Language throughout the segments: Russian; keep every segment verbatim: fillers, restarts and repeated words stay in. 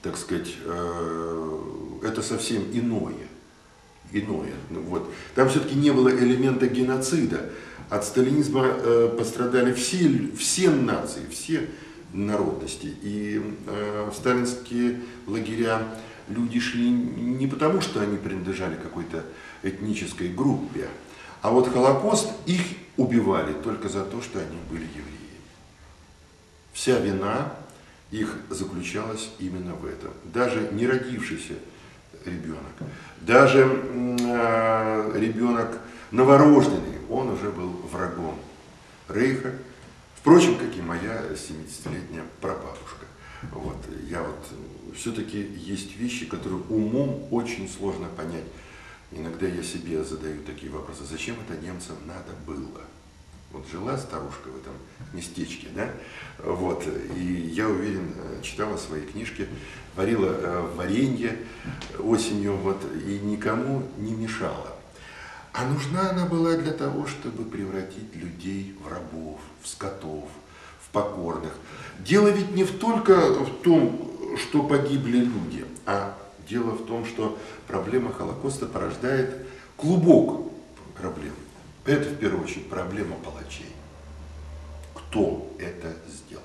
так сказать, это совсем иное. Иное. Вот. Там все-таки не было элемента геноцида. От сталинизма пострадали все, все нации, все народности. И в сталинские лагеря люди шли не потому, что они принадлежали какой-то этнической группе, а вот Холокост их убивали только за то, что они были евреи. Вся вина их заключалась именно в этом. Даже не родившийся ребенок, даже э, ребенок новорожденный, он уже был врагом Рейха. Впрочем, как и моя семидесятилетняя прабабушка. Вот, я вот, все-таки есть вещи, которые умом очень сложно понять. Иногда я себе задаю такие вопросы, зачем это немцам надо было? Вот жила старушка в этом местечке, да, вот, и я уверен, читала свои книжки, варила варенье осенью, вот, и никому не мешала. А нужна она была для того, чтобы превратить людей в рабов, в скотов, в покорных. Дело ведь не только в том, что погибли люди, а дело в том, что проблема Холокоста порождает клубок проблем. Это, в первую очередь, проблема палачей. Кто это сделал?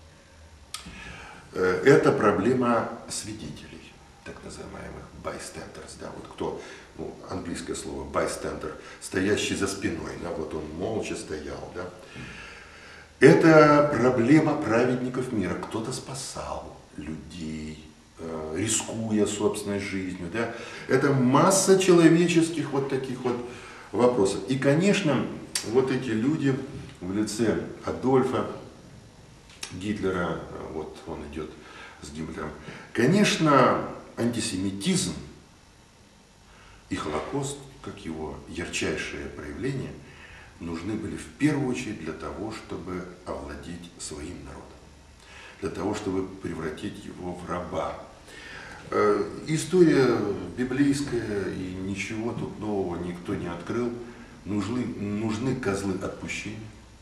Это проблема свидетелей, так называемых bystanders. Да, вот кто, ну, английское слово bystander, стоящий за спиной, да, вот он молча стоял. Да. Это проблема праведников мира. Кто-то спасал людей, рискуя собственной жизнью. Да. Это масса человеческих вот таких вот вопросов. И, конечно, вот эти люди в лице Адольфа Гитлера, вот он идет с Гиммлером, конечно, антисемитизм и Холокост, как его ярчайшее проявление, нужны были в первую очередь для того, чтобы овладеть своим народом, для того, чтобы превратить его в раба. История библейская, и ничего тут нового никто не открыл. Нужны, нужны козлы отпущения,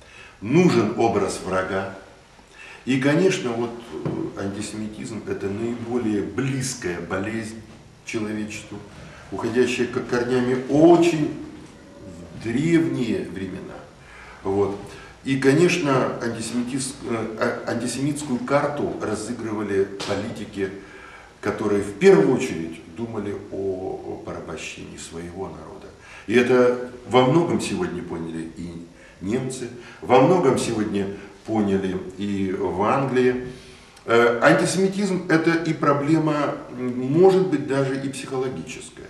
нужен образ врага. И, конечно, вот антисемитизм – это наиболее близкая болезнь человечеству, уходящая как корнями очень в древние времена. Вот. И, конечно, антисемитскую карту разыгрывали политики, которые в первую очередь думали о, о порабощении своего народа. И это во многом сегодня поняли и немцы, во многом сегодня поняли и в Англии. Э, антисемитизм – это и проблема, может быть, даже и психологическая.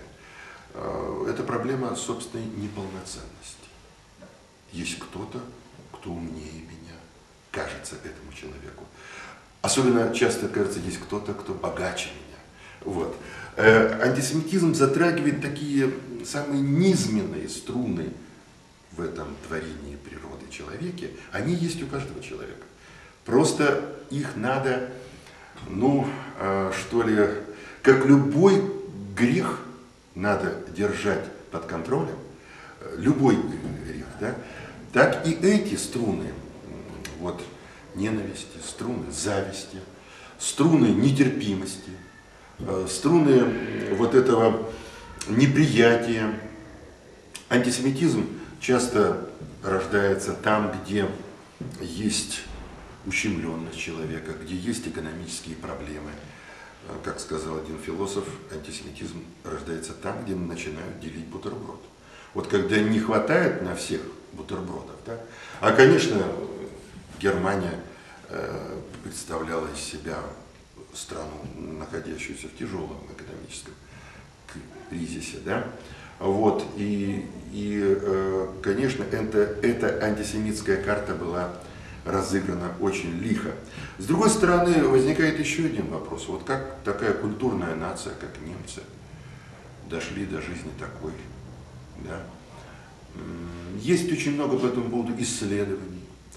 Э, это проблема собственной неполноценности. Есть кто-то, кто умнее меня, кажется этому человеку. Особенно часто, кажется, есть кто-то, кто богаче меня. Вот. Э, антисемитизм затрагивает такие самые низменные струны в этом творении природы человека. Они есть у каждого человека. Просто их надо, ну, э, что ли, как любой грех надо держать под контролем, любой грех, да, так и эти струны, вот, ненависти, струны зависти, струны нетерпимости, струны вот этого неприятия. Антисемитизм часто рождается там, где есть ущемленность человека, где есть экономические проблемы. Как сказал один философ, антисемитизм рождается там, где начинают делить бутерброд. Вот когда не хватает на всех бутербродов, да? А, конечно, Германия э, представляла из себя страну, находящуюся в тяжелом экономическом кризисе, да? Вот, и, и э, конечно, это, эта антисемитская карта была разыграна очень лихо. С другой стороны, возникает еще один вопрос. Вот как такая культурная нация, как немцы, дошли до жизни такой, да? Есть очень много по этому поводу исследований.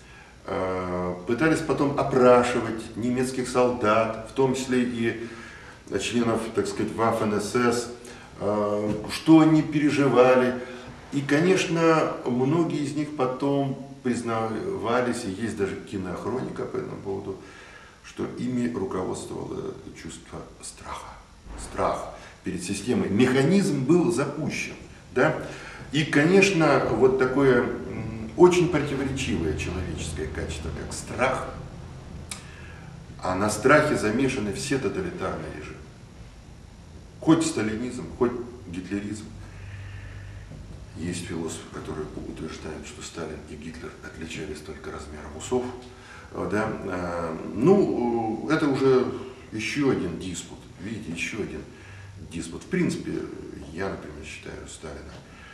Пытались потом опрашивать немецких солдат, в том числе и членов, так сказать, Waffen-эс эс, что они переживали. И, конечно, многие из них потом признавались, и есть даже кинохроника по этому поводу, что ими руководствовало чувство страха. Страх перед системой. Механизм был запущен. Да? И, конечно, вот такое очень противоречивое человеческое качество, как страх, а на страхе замешаны все тоталитарные режимы. Хоть сталинизм, хоть гитлеризм. Есть философы, которые утверждают, что Сталин и Гитлер отличались только размером усов. Да? Ну, это уже еще один диспут. Видите, еще один диспут. В принципе, я, например, считаю Сталина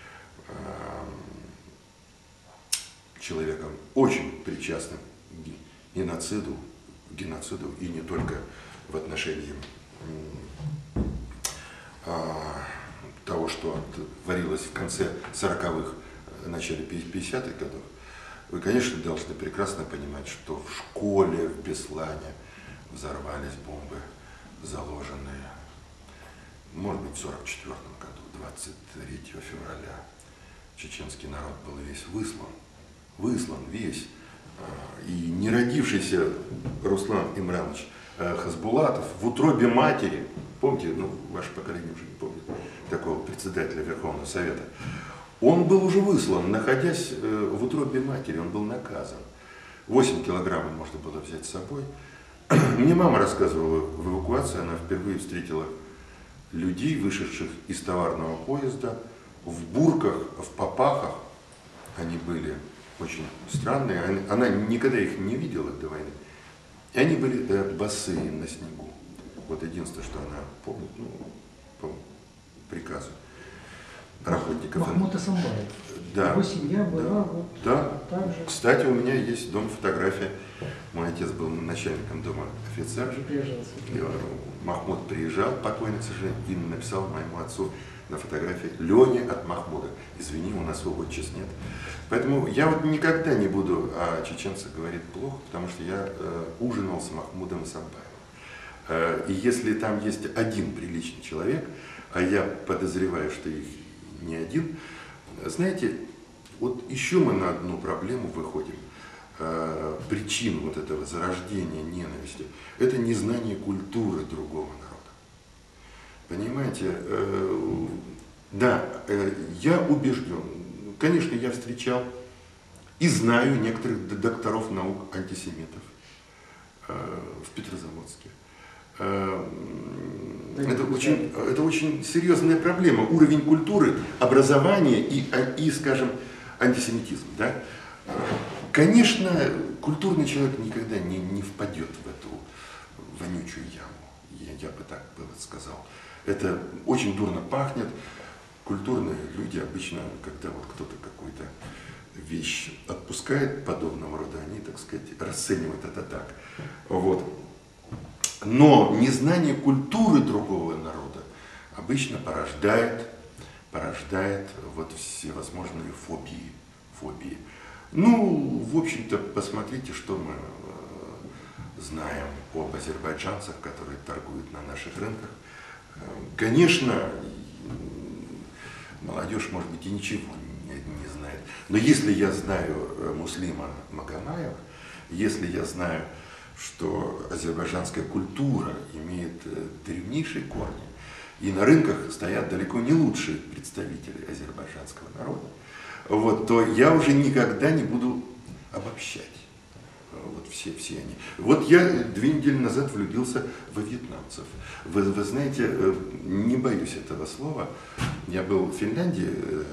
человеком очень причастным к геноциду, геноциду и не только в отношении того, что творилось в конце сороковых, начале пятидесятых годов. Вы, конечно, должны прекрасно понимать, что в школе в Беслане взорвались бомбы, заложенные, может быть, в сорок четвёртом году, двадцать третьего февраля. Чеченский народ был весь выслан, выслан весь. И не родившийся Руслан Имранович Хасбулатов в утробе матери, помните, ну, ваше поколение уже не помнит, такого председателя Верховного Совета, он был уже выслан, находясь в утробе матери, он был наказан. восемь килограммов можно было взять с собой. Мне мама рассказывала, в эвакуации она впервые встретила людей, вышедших из товарного поезда, в бурках, в попахах. Они были очень странные, она никогда их не видела до войны. И они были, да, босые на снегу. Вот единственное, что она помнит, ну, по приказу работников. Махмуд Асамбаев. Да. Его семья была, Да. вот Да. так же. Кстати, у меня есть дома фотография. Мой отец был начальником дома офицер. Махмуд приезжал, покойный, к сожалению, и написал моему отцу на фотографии: Леня от Махмуда. Извини, у нас его отчества нет. Поэтому я вот никогда не буду о чеченцах говорить плохо, потому что я э, ужинал с Махмудом Асамбаевым. Э, и если там есть один приличный человек, а я подозреваю, что их не один, знаете, вот еще мы на одну проблему выходим. Э, причин вот этого зарождения ненависти – это незнание культуры другого народа. Понимаете, э, да, э, я убежден, конечно, я встречал и знаю некоторых докторов наук антисемитов э, в Петрозаводске. Э, это, очень, это очень серьезная проблема. Уровень культуры, образования и, и скажем, антисемитизм. Да? Конечно, культурный человек никогда не, не впадет в эту вонючую яму. Я, я бы так бы сказал. Это очень дурно пахнет. Культурные люди обычно, когда вот кто-то какую-то вещь отпускает подобного рода, они, так сказать, расценивают это так. Вот. Но незнание культуры другого народа обычно порождает, порождает вот всевозможные фобии. фобии. Ну, в общем-то, посмотрите, что мы знаем об азербайджанцах, которые торгуют на наших рынках. Конечно, молодежь, может быть, и ничего не, не знает. Но если я знаю Муслима Магомаева, если я знаю, что азербайджанская культура имеет древнейшие корни, и на рынках стоят далеко не лучшие представители азербайджанского народа, вот, то я уже никогда не буду обобщать. Вот все, все они. Вот я две недели назад влюбился во вьетнамцев. Вы, вы знаете, не боюсь этого слова. Я был в Финляндии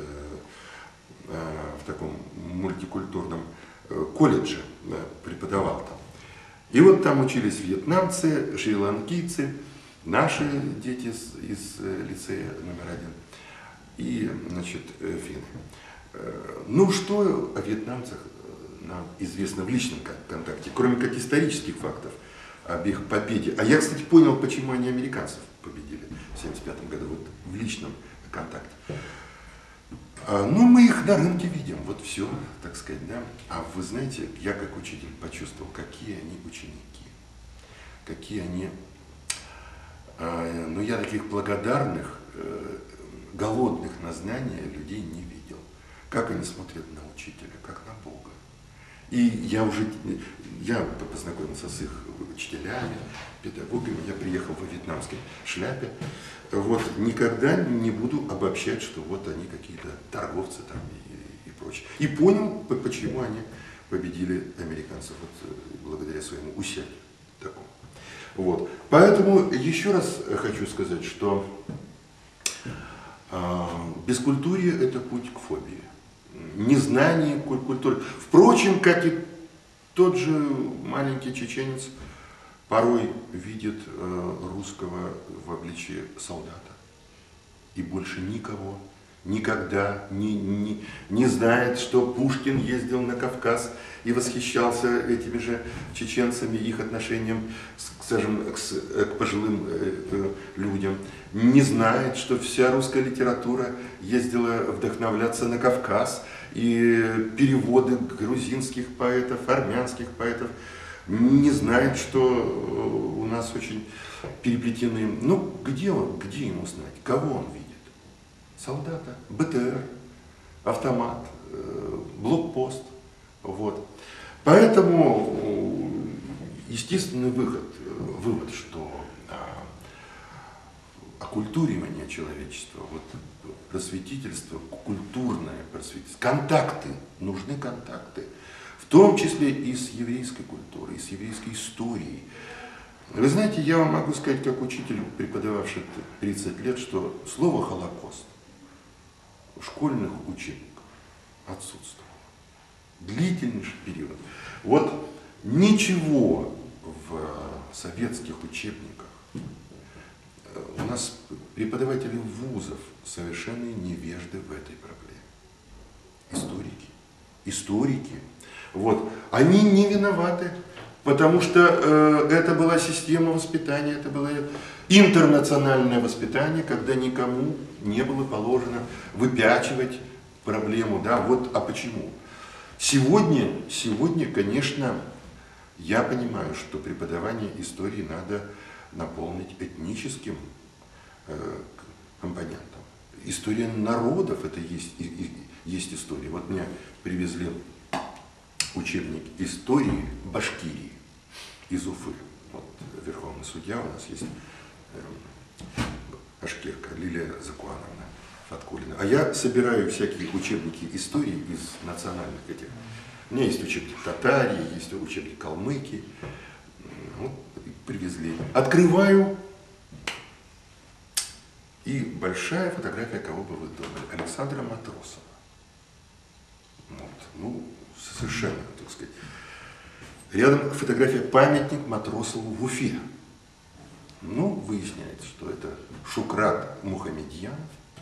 в таком мультикультурном колледже, преподавал там. И вот там учились вьетнамцы, шри-ланкийцы, наши дети из, из лицея номер один и, значит, финны. Ну, что о вьетнамцах нам известно в личном контакте, кроме как исторических фактов об их победе. А я, кстати, понял, почему они американцев победили в семьдесят пятом году, вот в личном контакте. Ну, мы их на рынке видим, вот все, так сказать, да. А вы знаете, я как учитель почувствовал, какие они ученики, какие они, ну, я таких благодарных, голодных на знания людей не видел. Как они смотрят на учителя, как на Бога. И я уже, я познакомился с их учителями, педагогами, я приехал во вьетнамской шляпе. Вот, никогда не буду обобщать, что вот они какие-то торговцы там и, и прочее. И понял, почему они победили американцев, вот, благодаря своему усердию такому. Вот. Поэтому еще раз хочу сказать, что э, бескультурье – это путь к фобии. Незнание культуры. Впрочем, как и тот же маленький чеченец порой видит э, русского в обличии солдата. И больше никого, никогда не, не, не знает, что Пушкин ездил на Кавказ и восхищался этими же чеченцами, их отношением, скажем, к, к пожилым э, э, людям. Не знает, что вся русская литература ездила вдохновляться на Кавказ, и переводы грузинских поэтов, армянских поэтов. Не знает, что у нас очень переплетены. Ну, где он, где ему знать, кого он видит? Солдата, БТР, автомат, блокпост. Вот. Поэтому естественный выход, вывод, что окультуривание человечества, вот просветительство, культурное просветительство, контакты, нужны контакты, в том числе и с еврейской культурой, и с еврейской историей. Вы знаете, я вам могу сказать, как учитель, преподававший тридцать лет, что слово «Холокост» в школьных учебниках отсутствовало. Длительнейший период. Вот ничего в советских учебниках, у нас преподаватели вузов совершенные невежды в этой проблеме. Историки. Историки. Вот. Они не виноваты, потому что э, это была система воспитания, это было интернациональное воспитание, когда никому не было положено выпячивать проблему. Да? Вот, а почему? Сегодня, сегодня, конечно, я понимаю, что преподавание истории надо наполнить этническим э, компонентом. История народов – это есть, и, и, есть история. Вот мне привезли учебник истории Башкирии из Уфы. Вот верховный судья у нас есть, э, башкирка Лилия Закуановна Фаткулина. А я собираю всякие учебники истории из национальных этих. У меня есть учебник Татарии, есть учебник Калмыкии. Вот, привезли. Открываю, и большая фотография, кого бы вы думали, Александра Матросова. Вот. Ну, совершенно, так сказать. Рядом фотография памятник Матросову в Уфе. Ну, выясняется, что это Шукрат Мухамедьян,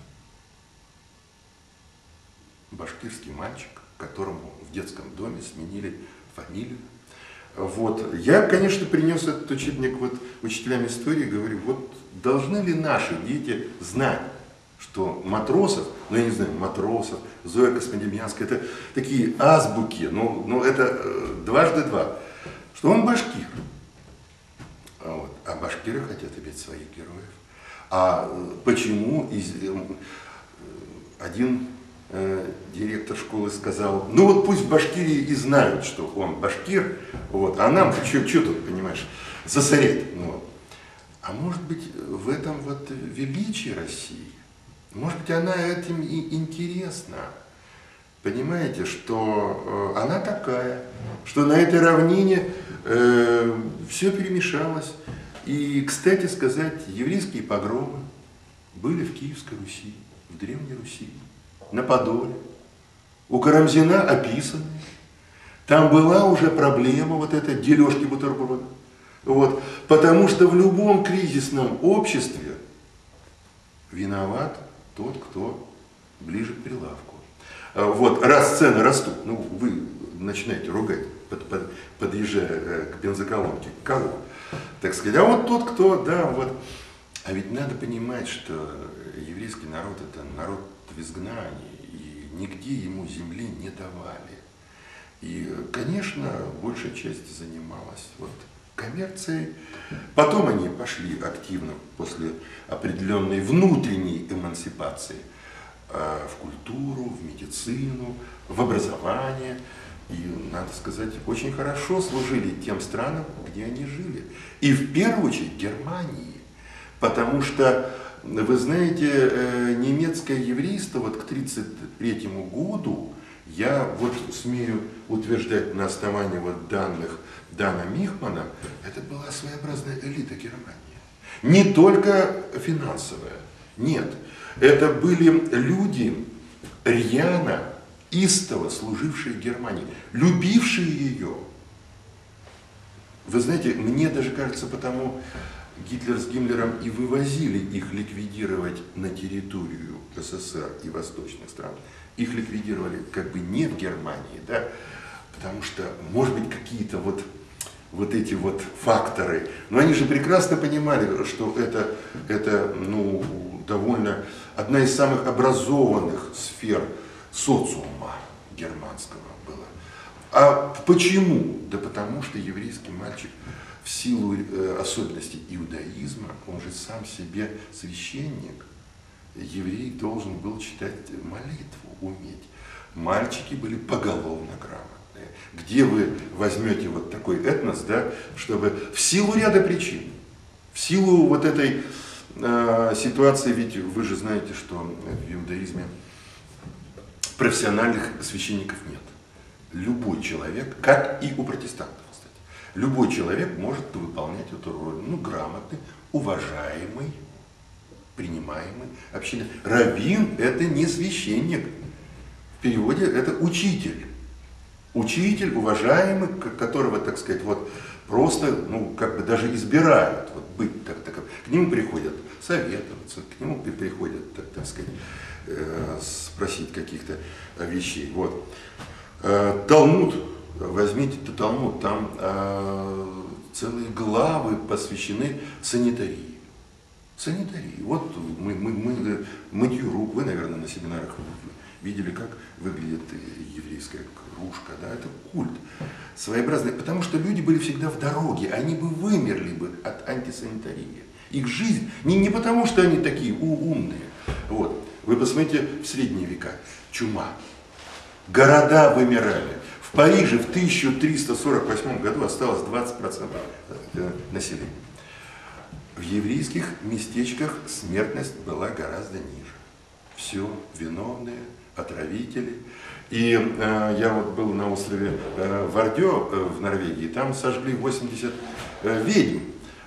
башкирский мальчик, которому в детском доме сменили фамилию. Вот. Я, конечно, принес этот учебник вот учителям истории, говорю, вот должны ли наши дети знать, что Матросов, ну я не знаю, Матросов, Зоя Космодемьянская, это такие азбуки, ну, ну это э, дважды два, что он башкир. А, вот. А башкиры хотят иметь своих героев. А почему из, э, один э, директор школы сказал, ну вот пусть в Башкирии и знают, что он башкир, вот, а нам что тут, понимаешь, засорять. Ну, а может быть, в этом вот величие России, может быть, она этим и интересна. Понимаете, что э, она такая, что на этой равнине э, все перемешалось. И, кстати сказать, еврейские погромы были в Киевской Руси, в Древней Руси, на Подоле. У Карамзина описаны. Там была уже проблема вот этой дележки бутерброда. Вот. Потому что в любом кризисном обществе виноват тот, кто ближе к прилавку. Вот, раз цены растут, ну вы начинаете ругать, под, под, подъезжая к бензоколонке, кого? Так сказать, а вот тот, кто, да, вот. А ведь надо понимать, что еврейский народ – это народ в изгнании, и нигде ему земли не давали. И, конечно, большая часть занималась вот коммерцией. Потом они пошли активно после определенной внутренней эмансипации в культуру, в медицину, в образование. И, надо сказать, очень хорошо служили тем странам, где они жили. И в первую очередь Германии. Потому что, вы знаете, немецкое еврейство вот к тридцать третьему году, я вот смею утверждать на основании вот данных Дана Михмана, это была своеобразная элита Германии. Не только финансовая, нет. Это были люди, рьяно, истово служившие Германии, любившие ее. Вы знаете, мне даже кажется, потому Гитлер с Гиммлером и вывозили их ликвидировать на территорию СССР и восточных стран. Их ликвидировали как бы не в Германии, да, потому что, может быть, какие-то вот, вот эти вот факторы, но они же прекрасно понимали, что это, это ну, довольно одна из самых образованных сфер социума германского была. А почему? Да потому что еврейский мальчик в силу э, особенностей иудаизма, он же сам себе священник, еврей должен был читать молитву, уметь. Мальчики были поголовно грамотные. Где вы возьмете вот такой этнос, да, чтобы в силу ряда причин, в силу вот этой э, ситуации, ведь вы же знаете, что в иудаизме профессиональных священников нет. Любой человек, как и у протестантов, кстати, любой человек может выполнять эту роль, ну, грамотный, уважаемый, принимаемый община. Раввин – это не священник. В переводе это учитель. Учитель, уважаемый, которого, так сказать, вот просто, ну, как бы даже избирают вот, быть так, так. К нему приходят советоваться, к нему приходят, так, так сказать, э, спросить каких-то вещей. Вот. Э, Талмуд, возьмите Талмуд, там э, целые главы посвящены санитарии. Санитарии. Вот мы, мы, мы, мытью рук, вы, наверное, на семинарах видели, как выглядит еврейская кружка, да, это культ своеобразный, потому что люди были всегда в дороге, они бы вымерли бы от антисанитарии. Их жизнь, не, не потому что они такие у, умные, вот. Вы посмотрите в средние века, чума, города вымирали. В Париже в тысяча триста сорок восьмом году осталось двадцать процентов населения. В еврейских местечках смертность была гораздо ниже. Все виновные, отравители. И э, я вот был на острове э, Вардё э, в Норвегии, там сожгли восемьдесят э, ведьм.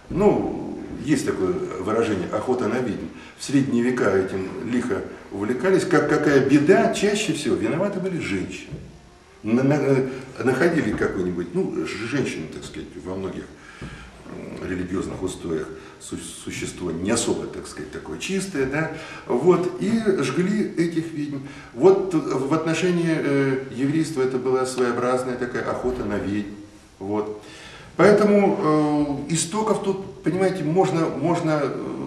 Ну, есть такое выражение «охота на ведьм». В средние века этим лихо увлекались. Как какая беда, чаще всего виноваты были женщины. На, на, находили какую-нибудь, ну, женщины, так сказать, во многих религиозных устоях су существо не особо, так сказать, такое чистое, да, вот, и жгли этих ведьм. Вот в отношении э, еврейства это была своеобразная такая охота на ведьм, вот. Поэтому э, истоков тут, понимаете, можно, можно э,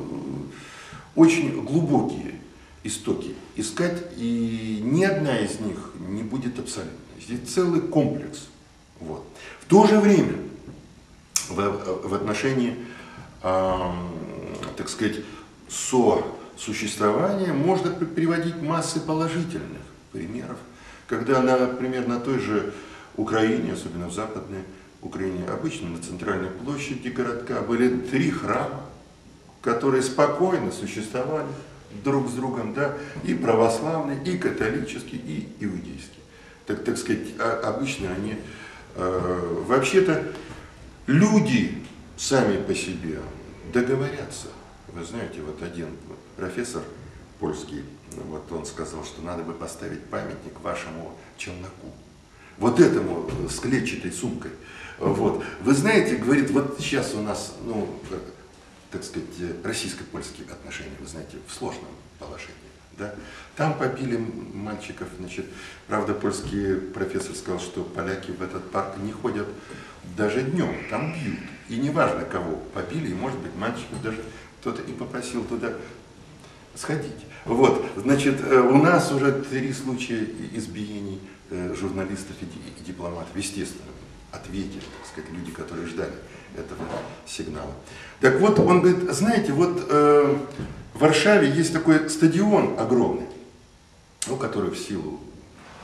очень глубокие истоки искать, и ни одна из них не будет абсолютной. Здесь целый комплекс, вот. В то же время в, в отношении, э, так сказать, сосуществования можно приводить массы положительных примеров, когда, например, на той же Украине, особенно в Западной Украине, обычно на центральной площади городка были три храма, которые спокойно существовали друг с другом, да, и православный, и католический, и иудейский. Так, так сказать, обычно они, э, вообще-то, люди сами по себе договорятся. Вы знаете, вот один профессор польский, вот он сказал, что надо бы поставить памятник вашему челноку. Вот этому с клетчатой сумкой. Вот. Вы знаете, говорит, вот сейчас у нас, ну, так сказать, российско-польские отношения, вы знаете, в сложном положении. Да? Там побили мальчиков, значит, правда, польский профессор сказал, что поляки в этот парк не ходят даже днем, там бьют. И неважно, кого побили, и, может быть, мальчиков даже кто-то и попросил туда сходить. Вот, значит, у нас уже три случая избиений журналистов и дипломатов, естественно, ответили, так сказать, люди, которые ждали этого сигнала. Так вот, он говорит, знаете, вот э, в Варшаве есть такой стадион огромный, ну, который в силу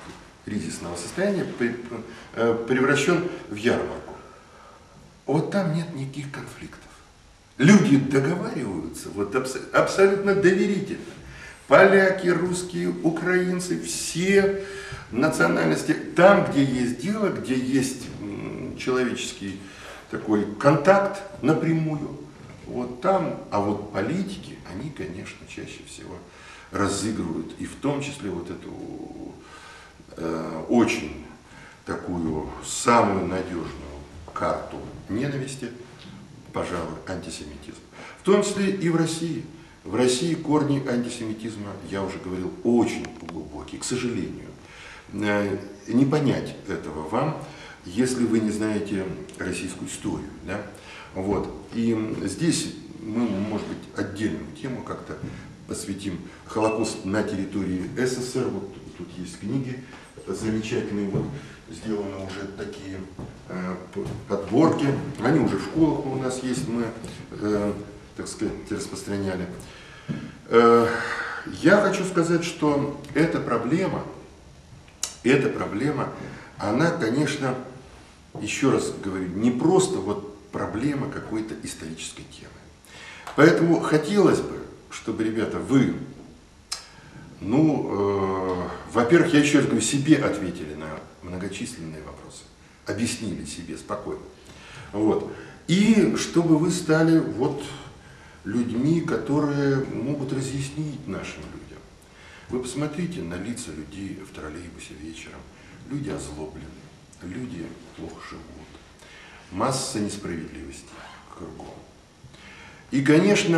кризисного состояния превращен в ярмарку. Вот там нет никаких конфликтов. Люди договариваются вот абс- абсолютно доверительно. Поляки, русские, украинцы, все национальности. Там, где есть дело, где есть м, человеческий такой контакт напрямую, вот там, а вот политики, они, конечно, чаще всего разыгрывают, и в том числе вот эту э, очень такую самую надежную карту ненависти, пожалуй, антисемитизм. В том числе и в России. В России корни антисемитизма, я уже говорил, очень глубокие, к сожалению. Э, не понять этого вам, если вы не знаете российскую историю. Да? Вот. И здесь мы, может быть, отдельную тему как-то посвятим. Холокост на территории СССР. Вот тут есть книги замечательные, вот сделаны уже такие э, подборки. Они уже в школах у нас есть, мы, э, так сказать, распространяли. Э, я хочу сказать, что эта проблема, эта проблема, она, конечно, еще раз говорю, не просто вот проблема какой-то исторической темы. Поэтому хотелось бы, чтобы, ребята, вы, ну, э, во-первых, я еще раз говорю, себе ответили на многочисленные вопросы, объяснили себе спокойно. Вот. И чтобы вы стали вот людьми, которые могут разъяснить нашим людям. Вы посмотрите на лица людей в троллейбусе вечером. Люди озлоблены, люди плохо живут. Масса несправедливости кругом. И, конечно,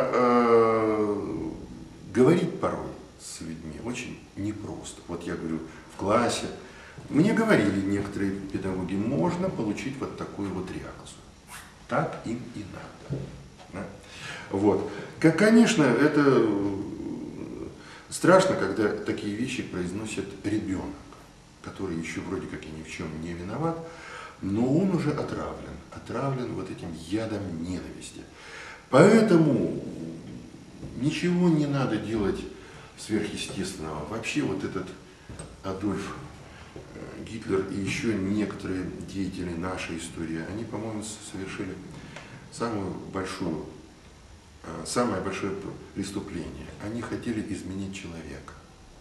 э, говорить порой с людьми очень непросто. Вот я говорю, в классе, мне говорили некоторые педагоги, можно получить вот такую вот реакцию. Так им и надо. Да? Вот. Как, конечно, это страшно, когда такие вещи произносит ребенок, который еще вроде как и ни в чем не виноват, но он уже отравлен, отравлен вот этим ядом ненависти. Поэтому ничего не надо делать сверхъестественного. Вообще вот этот Адольф Гитлер и еще некоторые деятели нашей истории, они, по-моему, совершили самую большую, самое большое преступление. Они хотели изменить человека.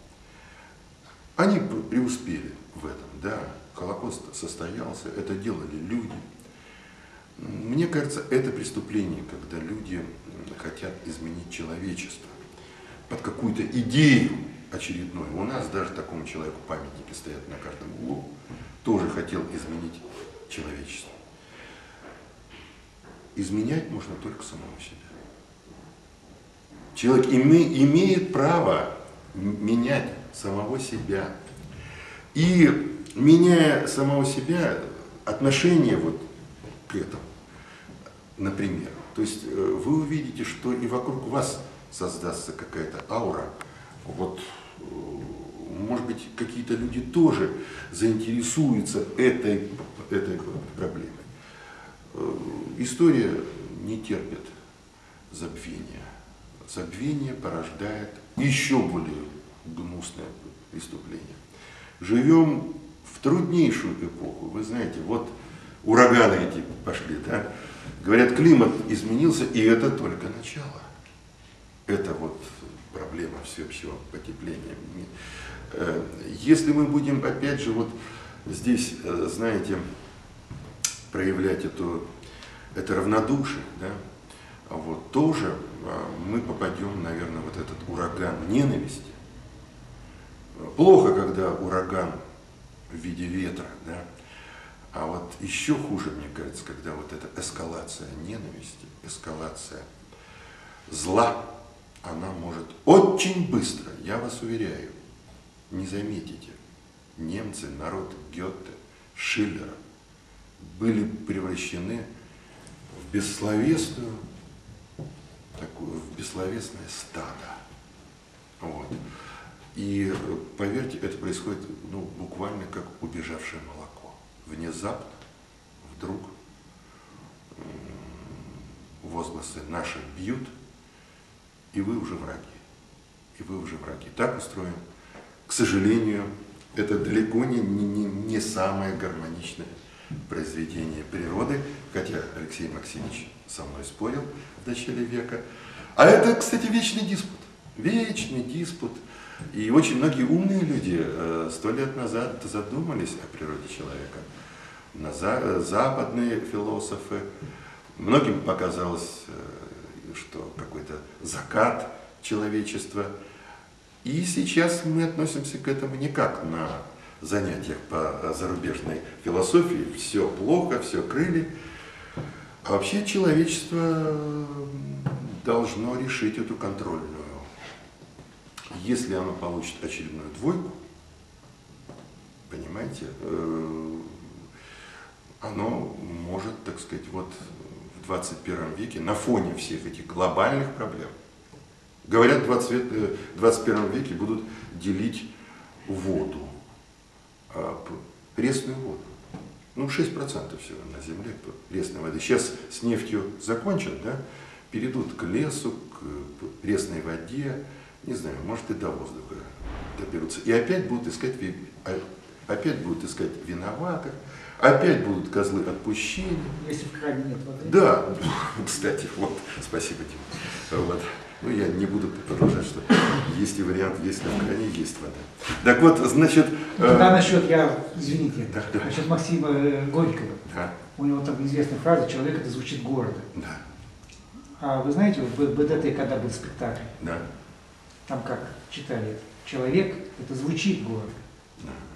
Они преуспели в этом, да. Холокост состоялся, это делали люди. Мне кажется, это преступление, когда люди хотят изменить человечество под какую-то идею очередную. У нас даже такому человеку памятники стоят на каждом углу. Тоже хотел изменить человечество. Изменять можно только самого себя. Человек име, имеет право менять самого себя. И меняя самого себя, отношение вот к этому, например, то есть вы увидите, что и вокруг вас создастся какая-то аура, вот, может быть, какие-то люди тоже заинтересуются этой, этой проблемой. История не терпит забвения. Забвение порождает еще более гнусное преступление. Живем в труднейшую эпоху. Вы знаете, вот ураганы эти пошли, да? Говорят, климат изменился, и это только начало. Это вот проблема всеобщего потепления. Если мы будем, опять же, вот здесь, знаете, проявлять эту, это равнодушие, да, вот, тоже мы попадем, наверное, вот этот ураган ненависти. Плохо, когда ураган в виде ветра, да, а вот еще хуже, мне кажется, когда вот эта эскалация ненависти, эскалация зла, она может очень быстро, я вас уверяю, не заметите, немцы, народ Гёте, Шиллера были превращены в бессловесную, такую, в бессловесное стадо. Вот. И поверьте, это происходит, ну, буквально как убежавшее молоко. Внезапно, вдруг возгласы «наши бьют», и вы уже враги. И вы уже враги. Так устроен, к сожалению, это далеко не, не, не самое гармоничное произведение природы, хотя Алексей Максимович со мной спорил в начале века. А это, кстати, вечный диспут. Вечный диспут. И очень многие умные люди сто лет назад задумались о природе человека. На за, западные философы. Многим показалось, что какой-то закат человечества. И сейчас мы относимся к этому не как на занятиях по зарубежной философии. Все плохо, все крыли. А вообще человечество должно решить эту контрольную. Если оно получит очередную двойку, понимаете, оно может, так сказать, вот в двадцать первом веке на фоне всех этих глобальных проблем. Говорят, в двадцать первом веке будут делить воду, пресную воду. Ну, шесть процентов всего на Земле пресной воды. Сейчас с нефтью закончат, да? Перейдут к лесу, к пресной воде, не знаю, может и до воздуха доберутся. И опять будут искать, опять будут искать виноватых, опять будут козлы отпущения. Если в кране нет воды. Да, кстати, вот, спасибо, Дима. Вот. Ну, я не буду продолжать, что есть и вариант, если в кране есть вода. Так вот, значит... Да, э... насчет, я, извините, да, да. насчет Максима Горького. Да. У него там известная фраза «человек это звучит гордо». Да. А вы знаете, в БДТ, когда был спектакль, да. там как читали, человек это звучит гордо. Да.